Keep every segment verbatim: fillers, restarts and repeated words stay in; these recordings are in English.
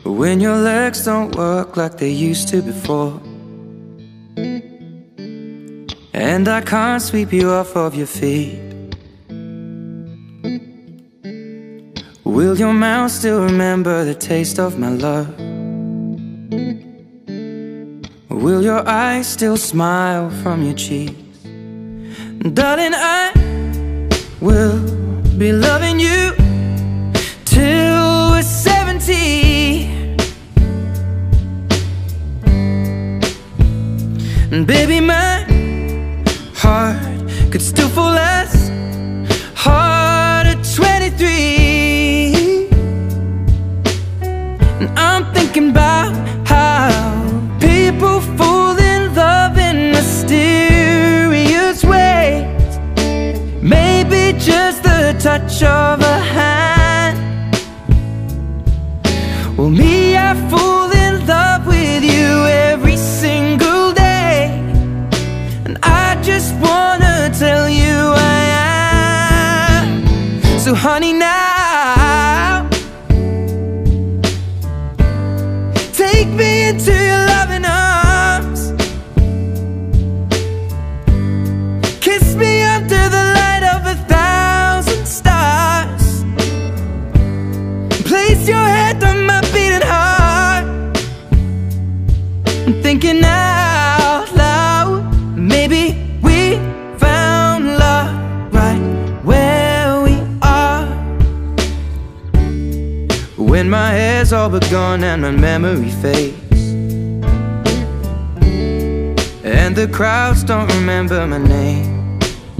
when your legs don't work like they used to before, and I can't sweep you off of your feet. Will your mouth still remember the taste of my love? Will your eyes still smile from your cheeks? Darling, I will be loving you till we're seventy. And baby, my heart could still fall as hard at twenty-three. And I'm thinking about how people fall in love in mysterious ways. Maybe just the touch of a hand. Well, me, I fall in love with you every single day, and I just wanna tell you I am. So honey, now take me into your loving arms. Kiss me under the light of a thousand stars. Place your head on my beating heart. I'm thinking out loud, maybe we found love right where we are. When my hair's all but gone and my memory fades, and the crowds don't remember my name,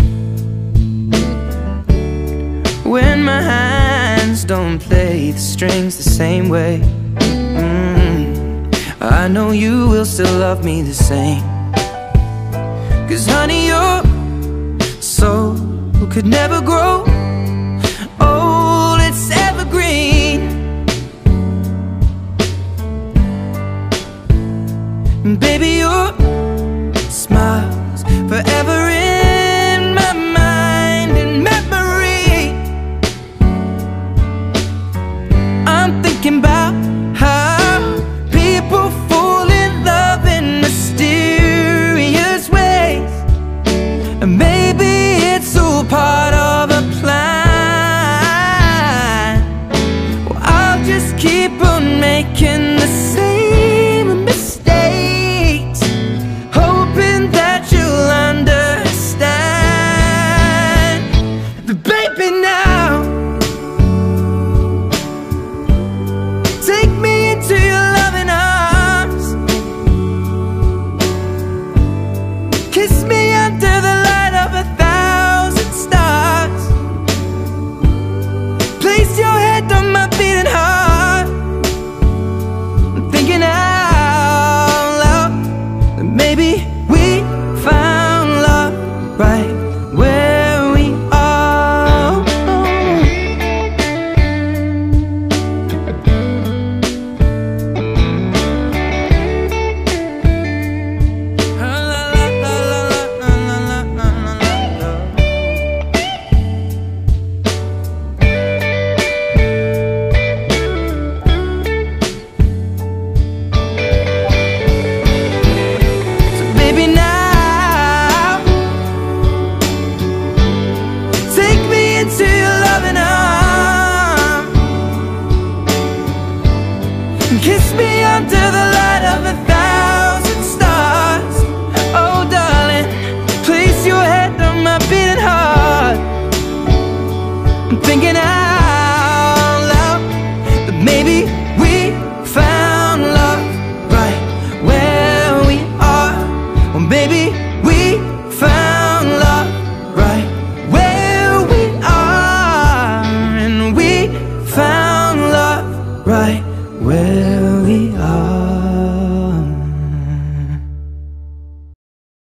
when my hands don't play the strings the same way, mm, I know you will still love me the same. 'Cause honey, your soul could never grow